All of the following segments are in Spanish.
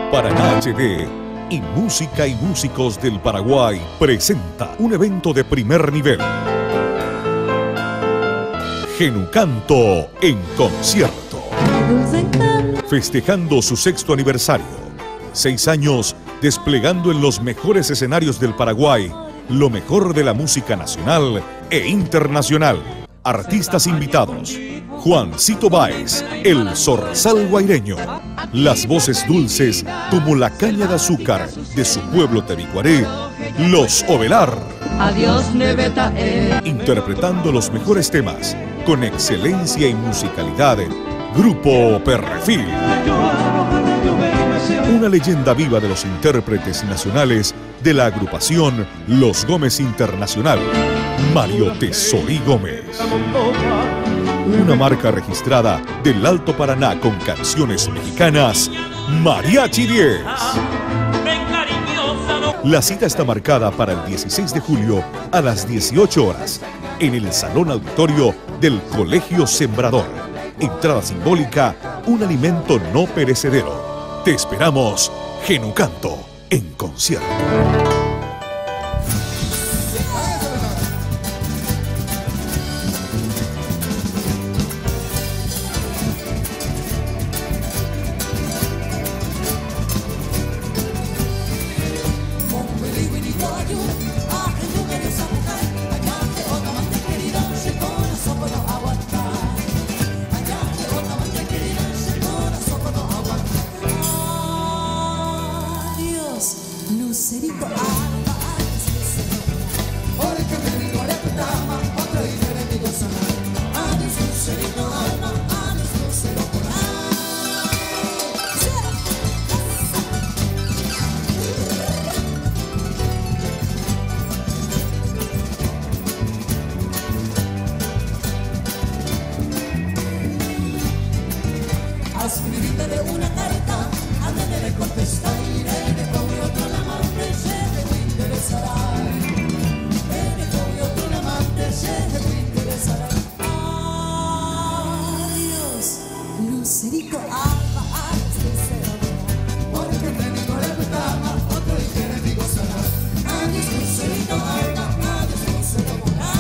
Paraná HD y Música y Músicos del Paraguay presenta un evento de primer nivel. Genucanto en concierto. Festejando su 6º aniversario. 6 años desplegando en los mejores escenarios del Paraguay lo mejor de la música nacional e internacional. Artistas invitados: Juancito Báez, el zorzal guaireño. Las voces dulces como la caña de azúcar de su pueblo Tebicuaré, los Ovelar. Adiós, Neveta. Interpretando los mejores temas con excelencia y musicalidad, Grupo Perfil. Una leyenda viva de los intérpretes nacionales de la agrupación Los Gómez Internacional, Mario Tesorí Gómez. Una marca registrada del Alto Paraná con canciones mexicanas, Mariachi 10. La cita está marcada para el 16 de julio a las 18 horas en el Salón Auditorio del Colegio Sembrador. Entrada simbólica, un alimento no perecedero. Te esperamos, Genucanto en concierto. Escribirle una carta, a nadie le contesta y le con otro amante se le interesará. Le con otro amante se le interesará. Adiós, Lucerito Alba, porque te digo le gustaba, otro y quiere digo será. Adiós, Lucerito Alba, adiós, Lucerito Alba.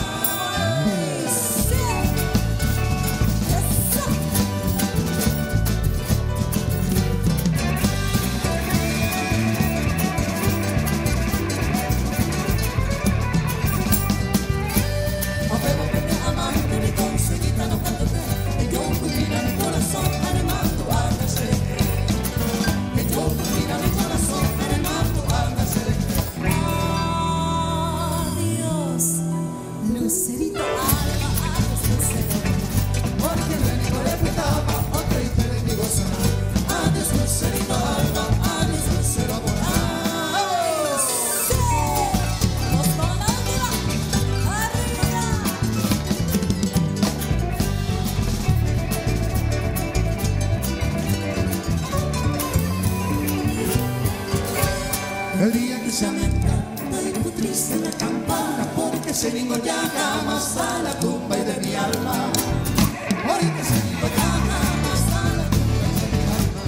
El día que se aumenta, muy triste la campana, porque se vino ya jamás a la tumba y de mi alma. Porque se vino ya jamás a la tumba y de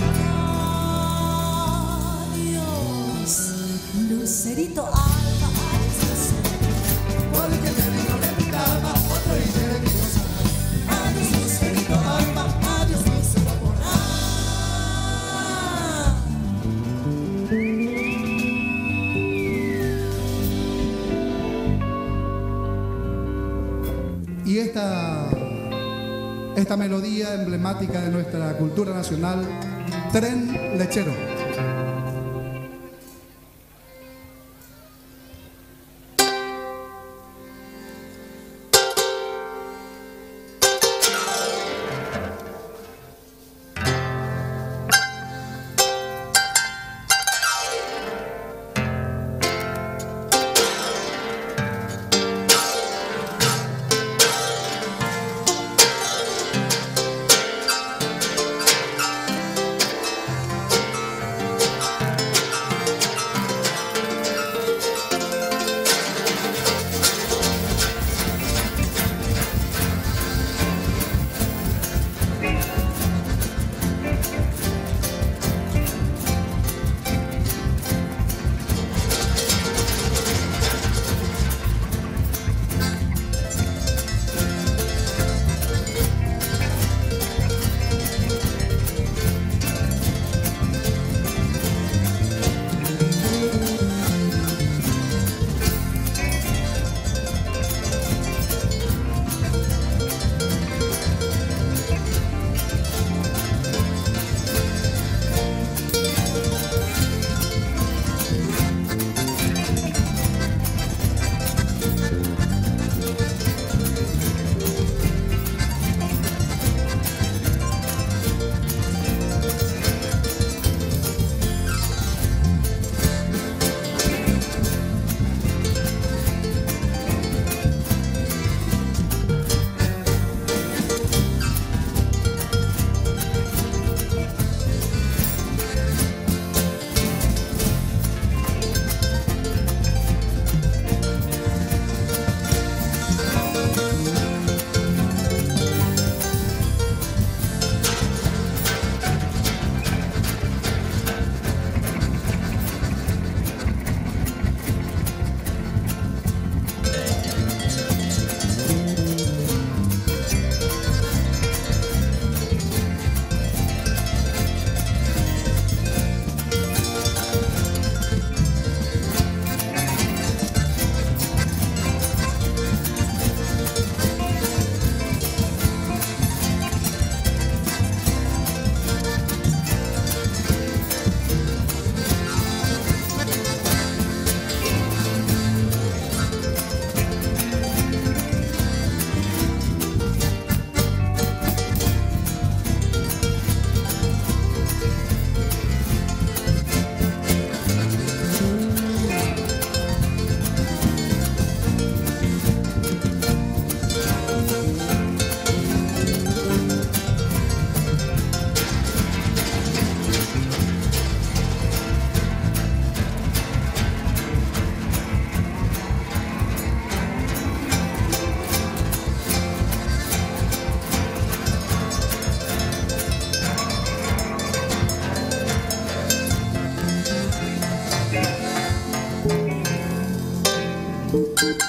mi alma. Adiós, Lucerito Alba, adiós, Lucerito. Porque te digo le gustaba, otro y te digo sana. Adiós, Lucerito Alba, adiós, Lucerito Alba. Y esta melodía emblemática de nuestra cultura nacional, Tren Lechero.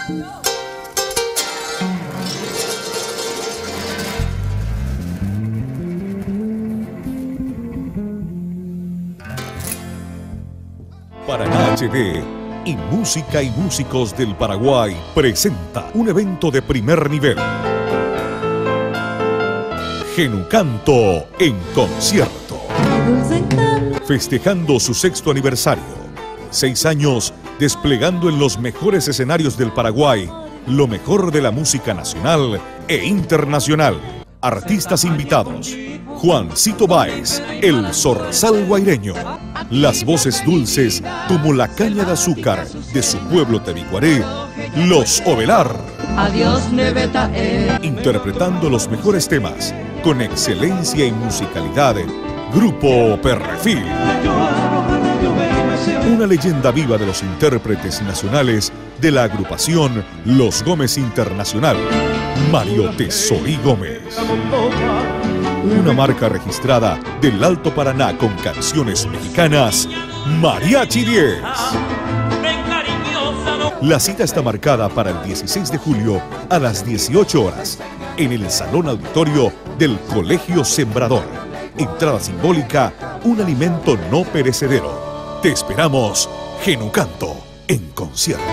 Paraná HD y Música y Músicos del Paraguay presenta un evento de primer nivel. Genucanto en concierto. Festejando su 6º aniversario. 6 años desplegando en los mejores escenarios del Paraguay lo mejor de la música nacional e internacional. Artistas invitados: Juancito Báez, el zorzal guaireño. Las voces dulces como la caña de azúcar de su pueblo Tebicuaré, los Ovelar. Adiós, Neveta. Interpretando los mejores temas con excelencia y musicalidad, Grupo Perfil. Una leyenda viva de los intérpretes nacionales de la agrupación Los Gómez Internacional, Mario Tesorí Gómez. Una marca registrada del Alto Paraná con canciones mexicanas, Mariachi 10. La cita está marcada para el 16 de julio a las 18 horas en el Salón Auditorio del Colegio Sembrador. Entrada simbólica, un alimento no perecedero. Te esperamos, Genucanto en concierto.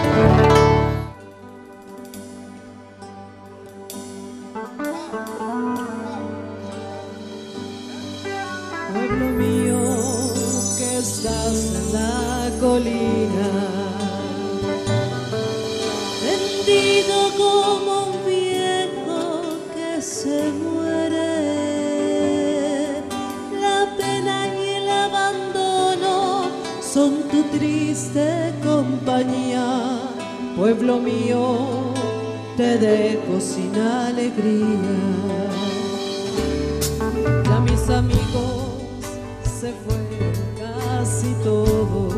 Pueblo mío, que estás en la colina, tendido como un viejo que se muere. La pena y el abandono son tu triste compañía. Pueblo mío, te dejo sin alegría. Ya mis amigos se fueron casi todos,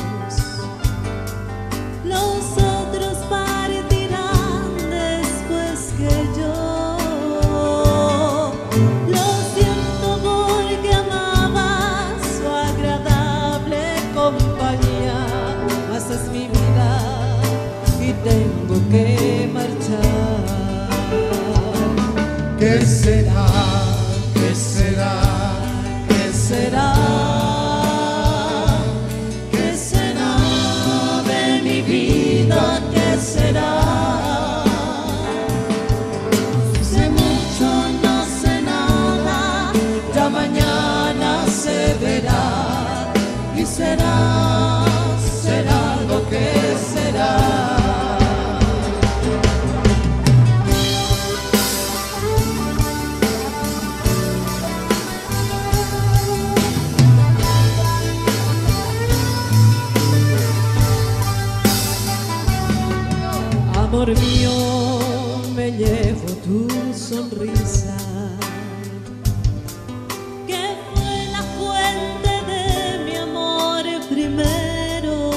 los otros partirán después que yo. Lo siento porque amaba su agradable compañía, mas es mi vida y tengo que marchar. ¿Qué será? ¿Qué será? ¿Qué será? ¿Qué será de mi vida? ¿Qué será? Sé mucho, no sé nada, ya mañana se verá. Y será, será lo que será. Amor mío, me llevo tu sonrisa, que fue la fuente de mi amor primero.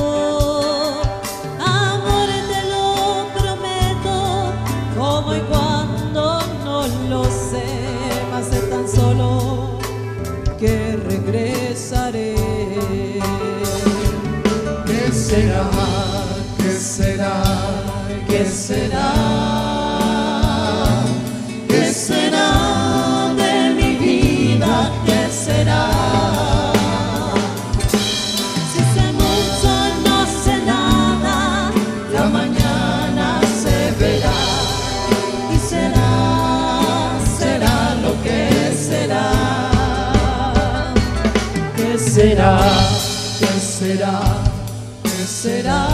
Amor, te lo prometo, como y cuando no lo sé, mas sé tan solo que regresaré. ¿Qué será? ¿Qué será? ¿Qué será? ¿Qué será de mi vida? ¿Qué será? Si sé mucho, no sé nada, la mañana se verá. Y será, será lo que será. ¿Qué será? ¿Qué será? ¿Qué será?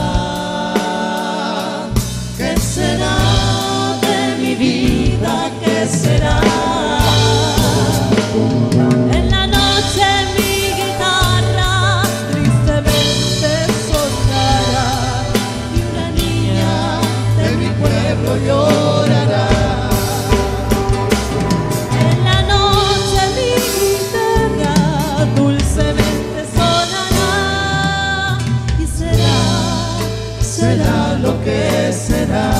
¿Qué será de mi vida? ¿Qué será? En la noche mi guitarra tristemente sonará y una niña de mi pueblo llorará. En la noche mi guitarra dulcemente sonará y será, será lo que será.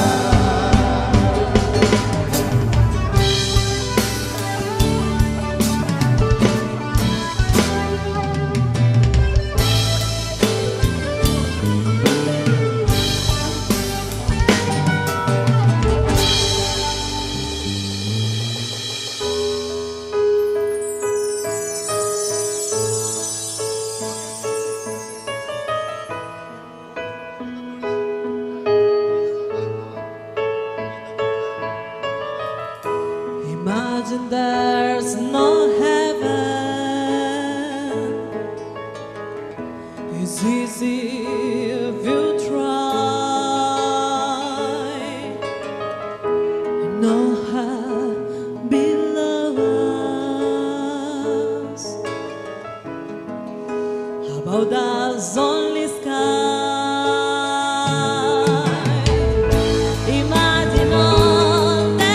It's easy if you try. No heart below us. About us only sky. Imagine all the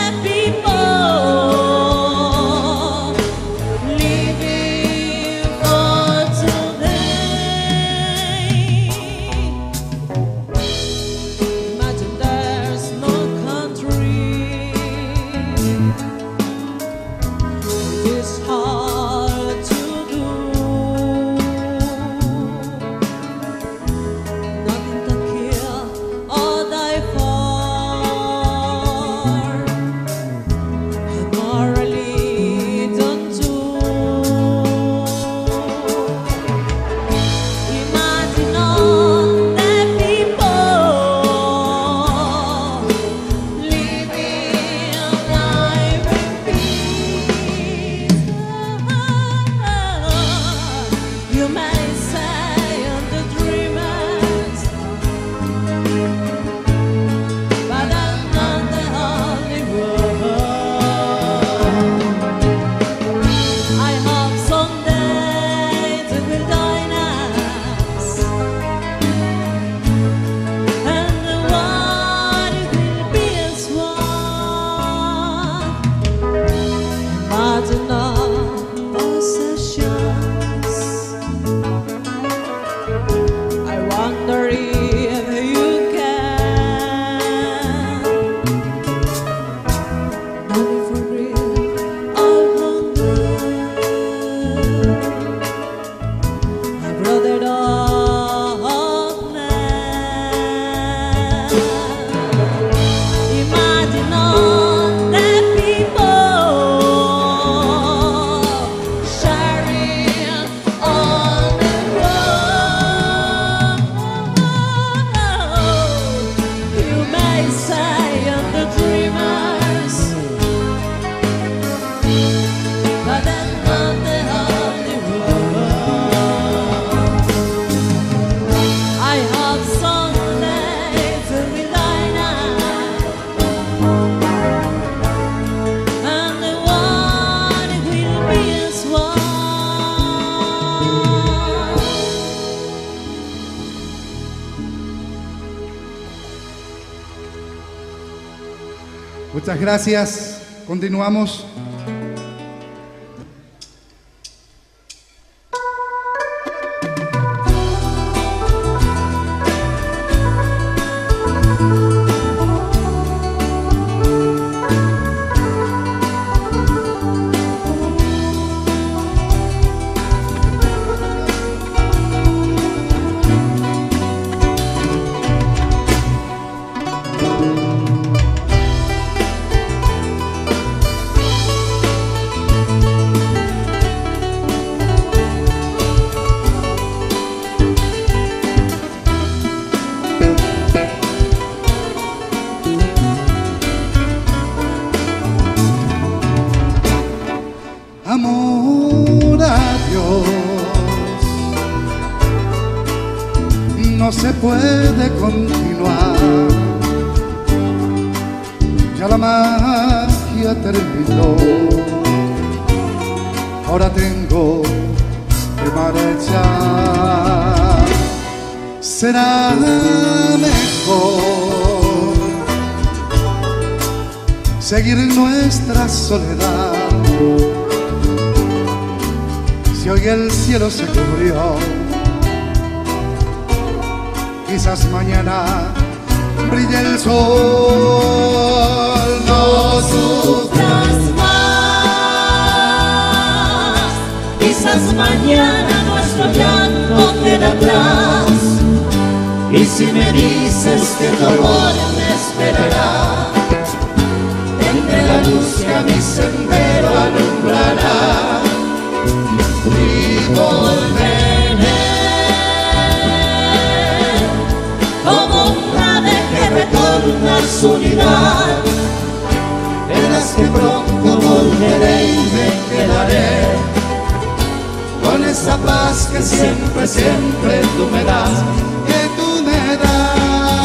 people living for today. Imagine there's no country. It's hard to do. Nothing to kill or die for. And morally don't do. Imagine all the people living life in peace. You may say I'm the dreamers, but I'm not the only one. I hope someday they will join us, and the world will be as one. Imagine all possessions. I wonder if you can. Nothing for grief or hunger. My brother of man. Imagine all the people sharing all the world. You may say I'm the dreamers, but I'm not the only one. I hope someday to rejoin us, and the world will be as one. Muchas gracias. Continuamos. Amor a Dios, no se puede continuar. Ya la magia terminó. Ahora tengo que marchar. Será mejor seguir en nuestra soledad. Si hoy el cielo se cubrió, quizás mañana brille el sol. No Sufras más, quizás mañana nuestro llanto queda atrás. Y si me dices que el dolor me esperará, tendré la luz que a mi sendero alumbrará. Y volveré como un ave que retorna a su unidad, en las que pronto volveré y me quedaré con esa paz que siempre, siempre tú me das, que tú me das.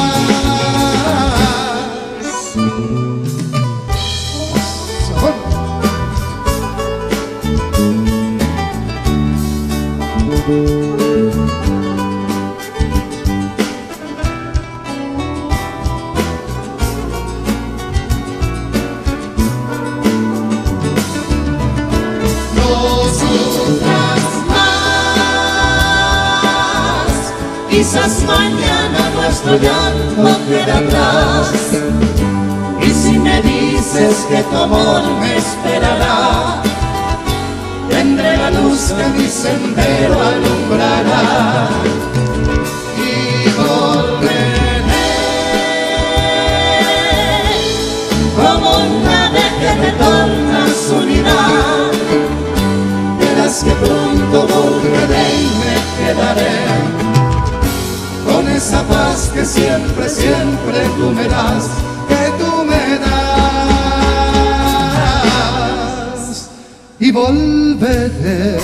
Quizás mañana nuestro llanto queda atrás. Y si me dices que tu amor me esperará, tendré la luz que mi sendero alumbrará. Y volveré como un ave que retorna a su unidad. Verás que pronto volveré y me quedaré con esa paz que siempre, siempre tú me das, que tú me das. Y volveré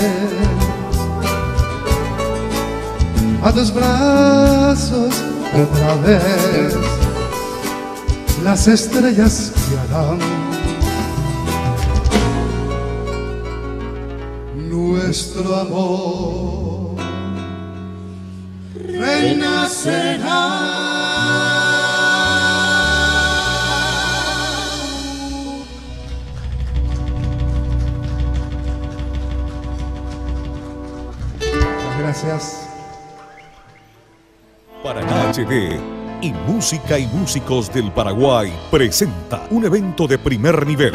a tus brazos otra vez. Las estrellas guiarán nuestro amor, renacerá. Gracias. Paraná HD y Música y Músicos del Paraguay presenta un evento de primer nivel.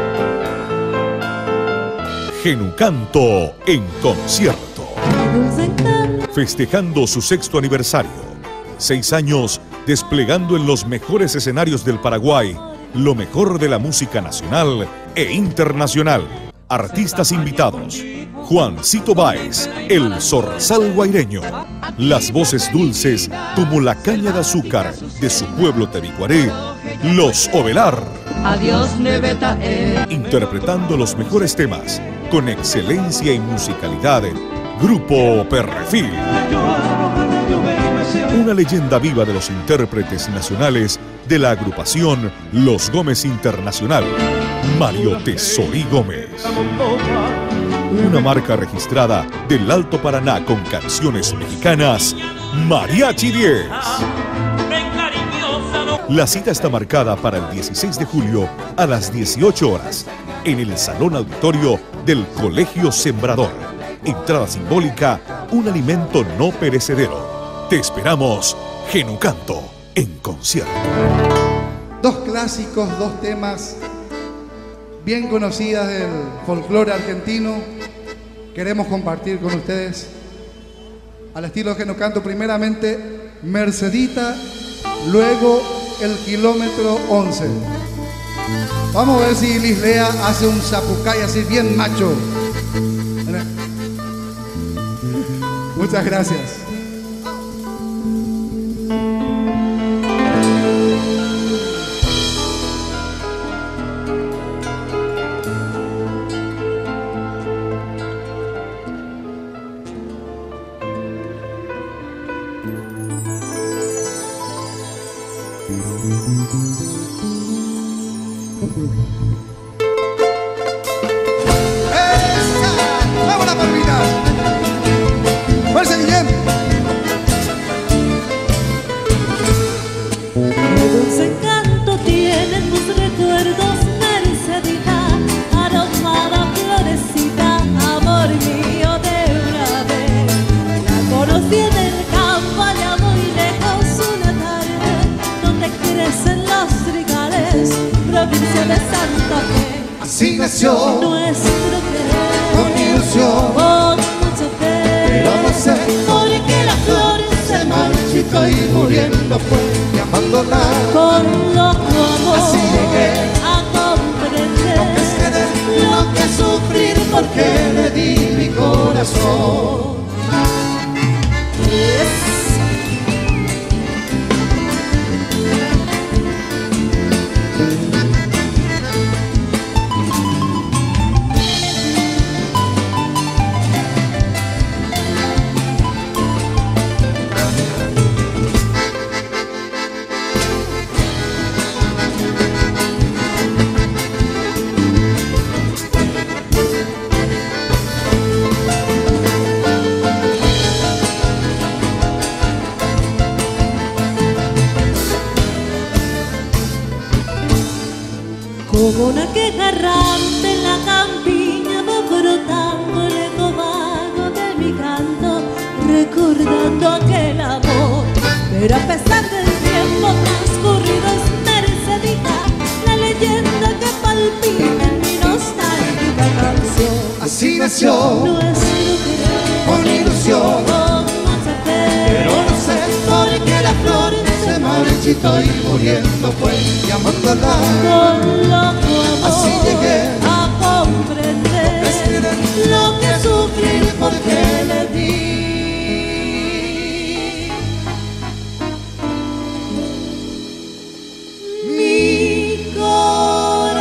Genucanto en concierto. Festejando su 6º aniversario. 6 años desplegando en los mejores escenarios del Paraguay lo mejor de la música nacional e internacional. Artistas invitados: Juancito Báez, el zorzal guaireño. Las voces dulces como la caña de azúcar de su pueblo Tebicuaré, los Ovelar. Adiós, Neveta. Interpretando los mejores temas con excelencia y musicalidad, Grupo Perfil. Una leyenda viva de los intérpretes nacionales de la agrupación Los Gómez Internacional, Mario Tesorí Gómez. Una marca registrada del Alto Paraná con canciones mexicanas, Mariachi 10. La cita está marcada para el 16 de julio a las 18 horas en el Salón Auditorio del Colegio Sembrador. Entrada simbólica, un alimento no perecedero. Te esperamos, Genucanto en concierto. 2 clásicos, 2 temas bien conocidas del folclore argentino. Queremos compartir con ustedes al estilo Genucanto. Primeramente Mercedita, luego el kilómetro 11. Vamos a ver si Lislea hace un zapucay así bien macho. Muchas gracias. ¡Vamos las palmitas! ¡Fuerza, Guillem! Qué dulce encanto tienen tus recuerdos, Mercedita, aromada florecita, amor mío de una vez. La conocí en el campo allá muy lejos una tarde, donde crecen los trigales, provincia de Santa Fe. Así nació Nuestro querer, con ilusión, con mucha fe, pero no sé porque las flores se marchitó y muriendo fue, llamándola. con loco amor Así llegué a comprender lo que es querer, lo que es sufrir, porque le di mi corazón. Como una queja errante en la campiña va brotando el eco vago de mi canto, recordando aquel amor. Pero a pesar del tiempo transcurrido es mercedita la leyenda que palpita en mi nostálgica canción. Así nació Nuestro querer con ilusión, como hacer, pero no sé por qué la flor se marchitó y muriendo fue llamándola. con loco amor Así llegué a comprender lo que sufrí porque le di. Mi corazón.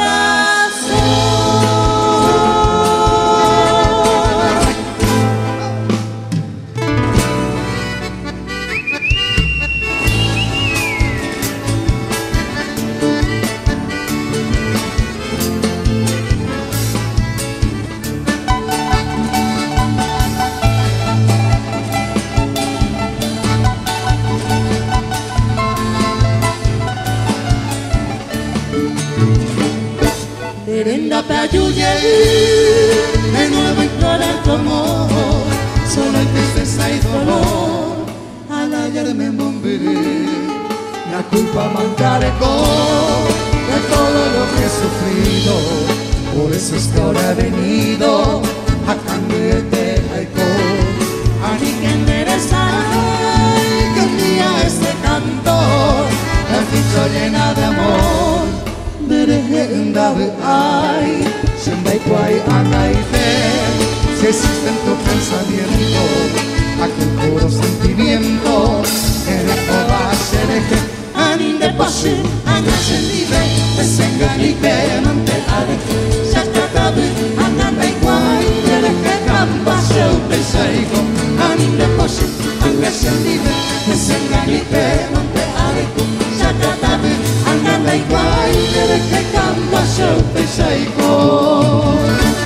Terenda payuye, de nuevo implorar tu amor, solo hay tristeza y dolor, al hallarme en Bomberé, La culpa mancargó de todo lo que he sufrido, por eso es que ahora he venido a cambiarte el alcohol. ani que enderezar, Que un día este cantor la ficha llena de amor, derejenda de ay, siempre hay anda y fe, si existe en tu pensamiento aquel puro sentimiento, eres toda sereje, ani de poche, anascendive, desenganipe, mantelare, shakatabe, ananda igual, dereje camba, sheupe, shaigo, aninde poche, anascendive, desenganipe, mantelare, shakatabe, ananda igual, dereje camba, sheupe, shaigo.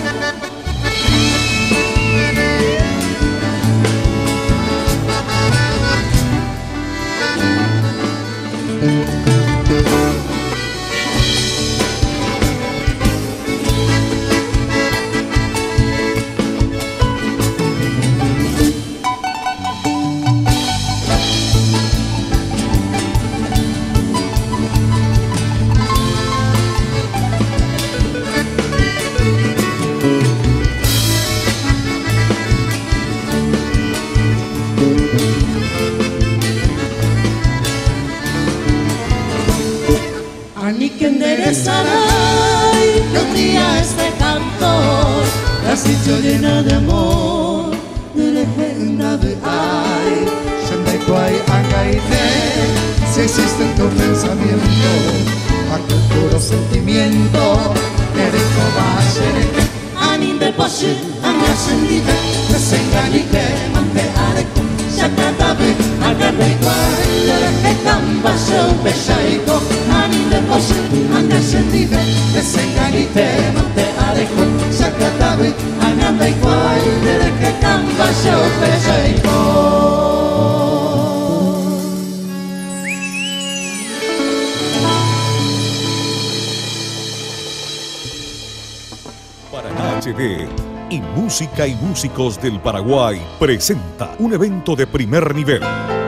ani que enderezará, que un día este cantor, La sitio llena de amor, de leyenda de ay, siempre hay anga y fe, si existe en tu pensamiento aquel puro sentimiento, eres toda sereje, ani de poche, anascendive, desenganipe, mantelare, shakatabe, agarra igual, dereje camba, sheupe, shaigo, aninde poche, anascendive, desenganipe, mantelare, shakatabe, agarra igual, dereje camba, sheupe, shaigo. Paraná HD y Música y Músicos del Paraguay presenta un evento de primer nivel.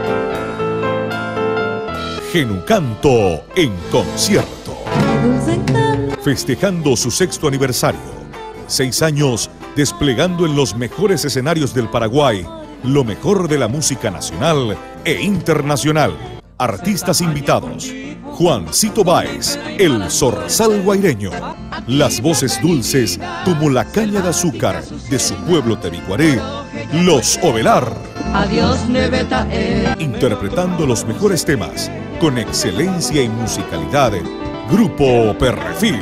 Genucanto en concierto. dulce encanto, Festejando su 6º aniversario. 6 años desplegando en los mejores escenarios del Paraguay lo mejor de la música nacional e internacional. Artistas invitados: Juancito Báez, el zorzal guaireño. Las voces dulces como la caña de azúcar de su pueblo tebicuaré, los Ovelar. adiós neveta, Interpretando los mejores temas con excelencia y musicalidad, Grupo Perfil.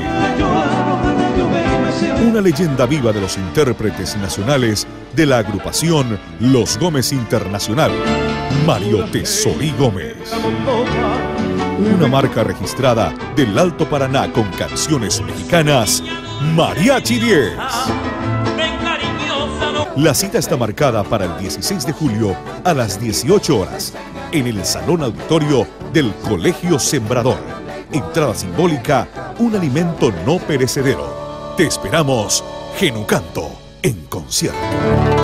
Una leyenda viva de los intérpretes nacionales de la agrupación Los Gómez Internacional, Mario Tesorí Gómez. Una marca registrada del Alto Paraná con canciones mexicanas, Mariachi 10. La cita está marcada para el 16 de julio a las 18 horas en el Salón Auditorio del Colegio Sembrador. Entrada simbólica un alimento no perecedero. Te esperamos, Genucanto, en concierto.